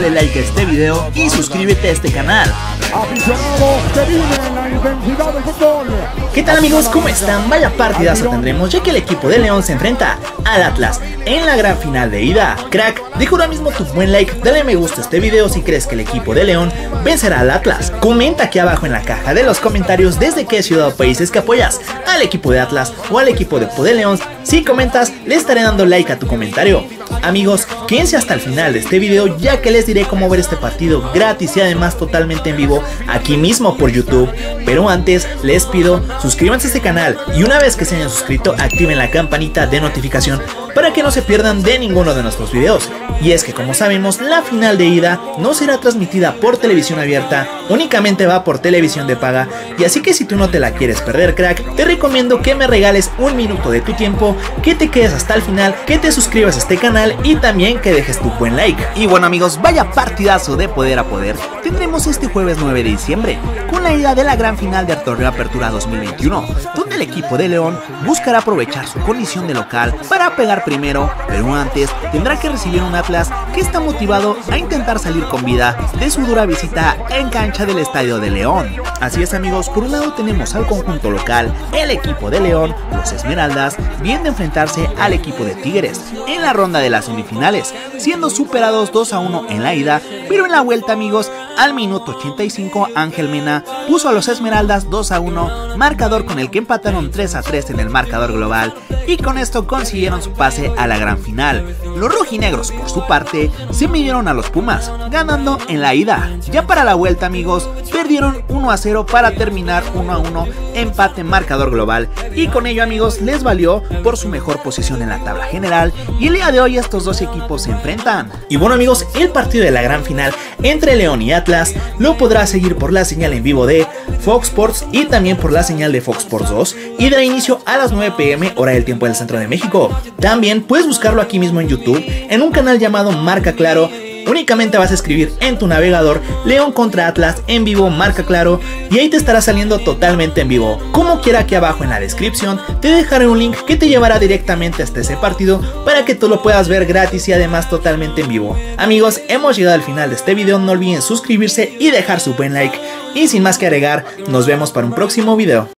Dale like a este video y suscríbete a este canal. Aficionados que viven la intensidad del fútbol. ¿Qué tal amigos? ¿Cómo están? Vaya partidazo tendremos, ya que el equipo de León se enfrenta al Atlas en la gran final de ida. Crack, deja ahora mismo tu buen like, dale me gusta a este video si crees que el equipo de León vencerá al Atlas. Comenta aquí abajo en la caja de los comentarios desde qué ciudad o país es que apoyas al equipo de Atlas o al equipo de León. Si comentas, le estaré dando like a tu comentario. Amigos, quédense hasta el final de este video, ya que les diré cómo ver este partido gratis y además totalmente en vivo aquí mismo por YouTube. Pero antes les pido suscríbanse a este canal y una vez que se hayan suscrito activen la campanita de notificación para que no se pierdan de ninguno de nuestros videos. Y es que como sabemos, la final de ida no será transmitida por televisión abierta, únicamente va por televisión de paga, y así que si tú no te la quieres perder, crack, te recomiendo que me regales un minuto de tu tiempo, que te quedes hasta el final, que te suscribas a este canal y también que dejes tu buen like. Y bueno amigos, vaya partidazo de poder a poder tendremos este jueves 9 de diciembre con la ida de la gran final de Torneo Apertura 2021, donde el equipo de León buscará aprovechar su condición de local para pegar primero, pero antes tendrá que recibir un Atlas que está motivado a intentar salir con vida de su dura visita en cancha del Estadio de León. Así es amigos, por un lado tenemos al conjunto local, el equipo de León, los Esmeraldas, vienen de enfrentarse al equipo de Tigres en la ronda de las semifinales, siendo superados 2-1 en la ida, pero en la vuelta amigos, al minuto 85 Ángel Mena puso a los Esmeraldas 2-1, marcador con el que empataron 3-3 en el marcador global, y con esto consiguieron su pase a la gran final. Los rojinegros por su parte se midieron a los Pumas, ganando en la ida. Ya para la vuelta amigos, perdieron 1-0 para terminar 1-1, empate en marcador global, y con ello amigos les valió por su mejor posición en la tabla general, y el día de hoy estos dos equipos se enfrentan. Y bueno amigos, el partido de la gran final entre León y Atlas lo podrás seguir por la señal en vivo de Fox Sports y también por la señal de Fox Sports 2 y dará inicio a las 9 p.m. hora del tiempo del centro de México. También puedes buscarlo aquí mismo en YouTube en un canal llamado Marca Claro. Únicamente vas a escribir en tu navegador León contra Atlas en vivo Marca Claro y ahí te estará saliendo totalmente en vivo. Como quiera, aquí abajo en la descripción te dejaré un link que te llevará directamente hasta ese partido para que tú lo puedas ver gratis y además totalmente en vivo. Amigos, hemos llegado al final de este video, no olviden suscribirse y dejar su buen like. Y sin más que agregar, nos vemos para un próximo video.